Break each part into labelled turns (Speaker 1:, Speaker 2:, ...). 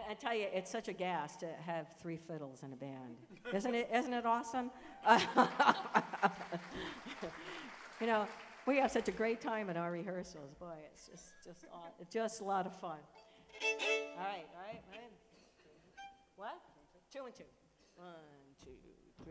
Speaker 1: I tell you, it's such a gas to have 3 fiddles in a band. Isn't it awesome? You know, we have such a great time at our rehearsals. Boy, it's just a lot of fun. All right. What? 2 and 2. 1, 2, 3.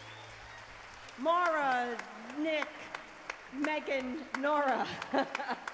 Speaker 1: Maura, Nick, Megan, Nora.